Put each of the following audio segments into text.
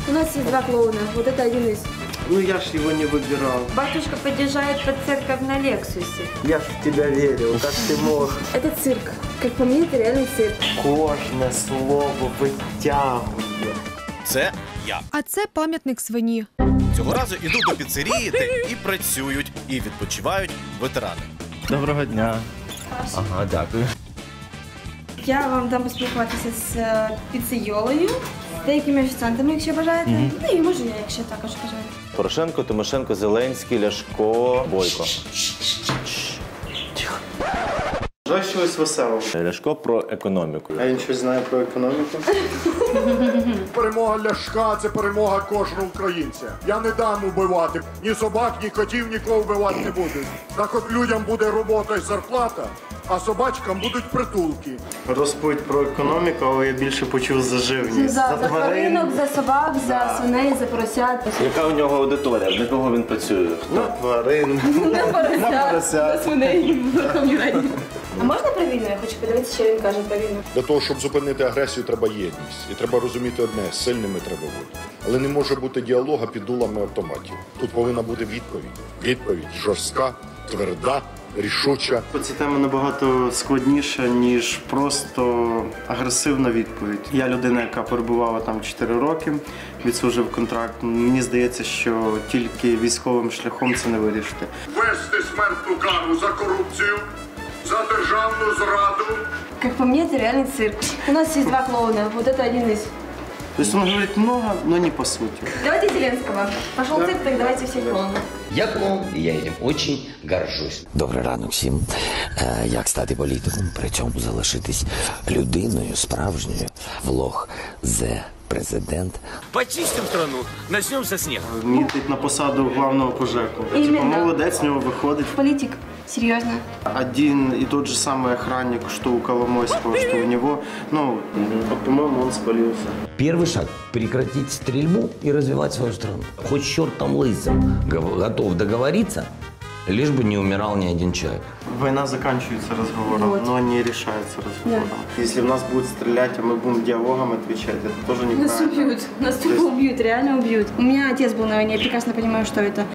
У нас есть два клоуна, вот это один из. Ну я ж его не выбирал. Батюшка подъезжает под церковь на Лексусе. Я ж в тебя верил, как ты мог? Это цирк. Как по мне, это реальный цирк. Кожне слово витягує. Це я. А це пам'ятник свині. Цього разу іду до піцерії, де і працюють, і відпочивають ветерани. Доброго дня. Ага, дякую. Я вам дам поспілкуватися з піцейолою, з деякими офіціантами, якщо бажаєте. Ну і може я, якщо також бажаєте. Порошенко, Тимошенко, Зеленський, Ляшко, Бойко. Бажаю чогось веселого. Ляшко про економіку. А він щось знає про економіку? Перемога Ляшка – це перемога кожного українця. Я не дам убивати ні собак, ні котів, нікого вбивати не буду. Так от людям буде робота і зарплата, а собачкам будуть притулки. Розповідь про економіку, але я більше почув за живність. За тваринок, за собак, за свиней, за поросят. Яка у нього аудиторія? Для кого він працює? На тварин. На поросят, за свиней в Верховній Раді. А можна про війну? Я хочу подивитися, що він каже про війну. Для того, щоб зупинити агресію, треба єдність. І треба розуміти одне – сильними треба бути. Але не може бути діалога під дулами автоматів. Тут повинна бути відповідь. Відповідь жорстка, тверда, рішуча. Ці теми набагато складніша, ніж просто агресивна відповідь. Я людина, яка перебувала там 4 роки, відслужив контракт. Мені здається, що тільки військовим шляхом це не вирішити. Вести смертну кару за корупцію, за державну зраду. Как по мне, это реальный цирк. У нас есть два клоуна, вот это один из. То есть он говорит много, но не по сути. Давайте Зеленского. Пошел цирк, так давайте всех клоунов. Я клоун, і я їм дуже горжусь. Добрий ранок всім. Як стати політиком, при цьому залишитись людиною справжньою. Влог «Зе президент». Почистим страну, начнем со снега. Мітить на посаду главного по ЖЕКу. Типа Іменно. молодець, в нього виходить. Политик. Серьезно. Один и тот же самый охранник, что у Коломойского, что у него. Ну, по-моему, он спалился. Первый шаг – прекратить стрельбу и развивать свою страну. Хоть чертом лысым готов договориться, лишь бы не умирал ни один человек. Война заканчивается разговором, Вот. но не решается разговором. Да. Если в нас будут стрелять, а мы будем диалогом отвечать, это тоже неправильно. Нас убьют. Нас тупо убьют, реально убьют. У меня отец был на войне, я прекрасно понимаю, что это.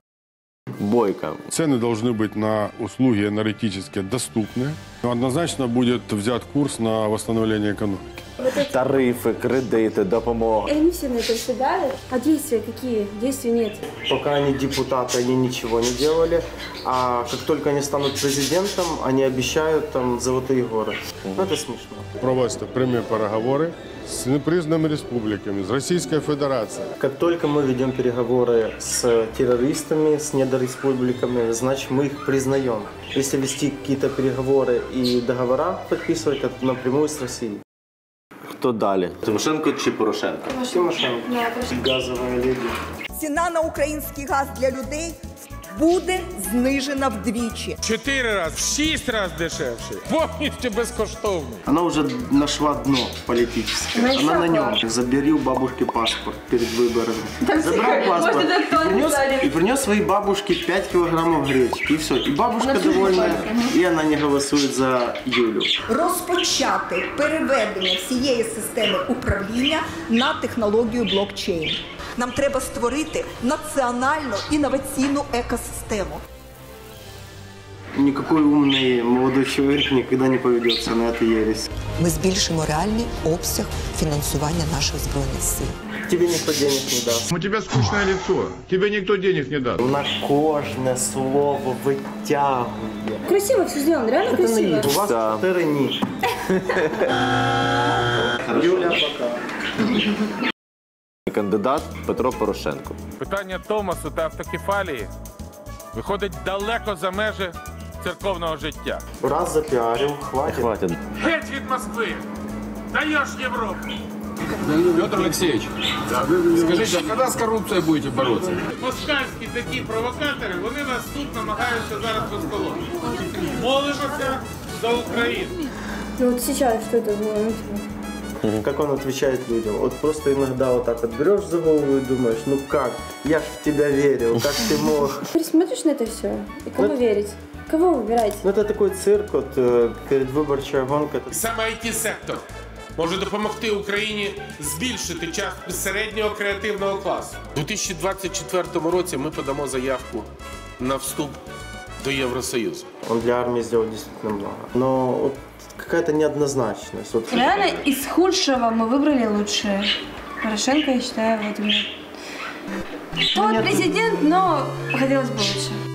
Бойко. Цены должны быть на услуги энергетически доступны. Однозначно будет взят курс на восстановление экономики. Тарифи, кредити, допомога. И они все на это сыграли. А действия какие? Действий нет. Пока они депутаты, они ничего не делали. А как только они станут президентом, они обещают там золотые горы. Ну, это смешно. Провести прямі переговори з непризнаними республіками, з Російською Федерацією. Как только мы ведем переговоры с террористами, с недореспубликами, значит, мы их признаем. Если вести какие-то переговоры и договора подписывать, это напрямую с Россией. Хто далі? Тимошенко чи Порошенко? Тимошенко. Газовая леди. Ціна на український газ для людей буде знижена вдвічі. 4 рази, в 6 разів дешевше. Повністю безкоштовно. Она уже нашла дно политическое. Она на нем. Забери у бабушки паспорт перед выборами. Забрал паспорт и принес своей бабушке 5 килограммов гречки. И все. И бабушка довольна, и она не голосует за Юлю. Розпочати переведення всієї системи управління на технологію блокчейн. Нам треба створити національну інноваційну екосистему. Никакой умный молодой человек никогда не поведется на эту ересь. Ми збільшимо реальний обсяг фінансування наших збройних сил. Тебе никто денег не даст. У тебе скучне лицо, тебе ніхто денег не дасть. На кожне слово витягує. Красиво все сделано, реально красиво. У вас 4 ні. Юля, пока. Кандидат Петро Порошенко. Питання Томасу та автокефалії виходить далеко за межі церковного життя. Раз запіарив, хватит. Хватить. Геть від Москви! Даєш Європу! Петр Алексеевич, скажите, а когда с коррупцией будете бороться? Москальські такі провокатори, вони нас тут намагаються зараз розколоти. Молимося за Україну. Ну вот сейчас что это было? Как он отвечает людям. Вот просто иногда вот так вот берешь за голову и думаешь, ну как? Я ж в тебя верил, как ты мог? Смотришь на это все, и кому верить? Кого выбирать? Ну это такой цирк, вот, предвыборчая гонка. Саме IT-сектор може допомогти Україні збільшити частку середнього креативного класу. У 2024 році ми подамо заявку на вступ до Евросоюза. Он для армии сделал действительно много. Но вот какая-то неоднозначность. Вот. Реально из худшего мы выбрали лучшее. Порошенко, я считаю, вот именно. Он президент, но хотелось бы лучше.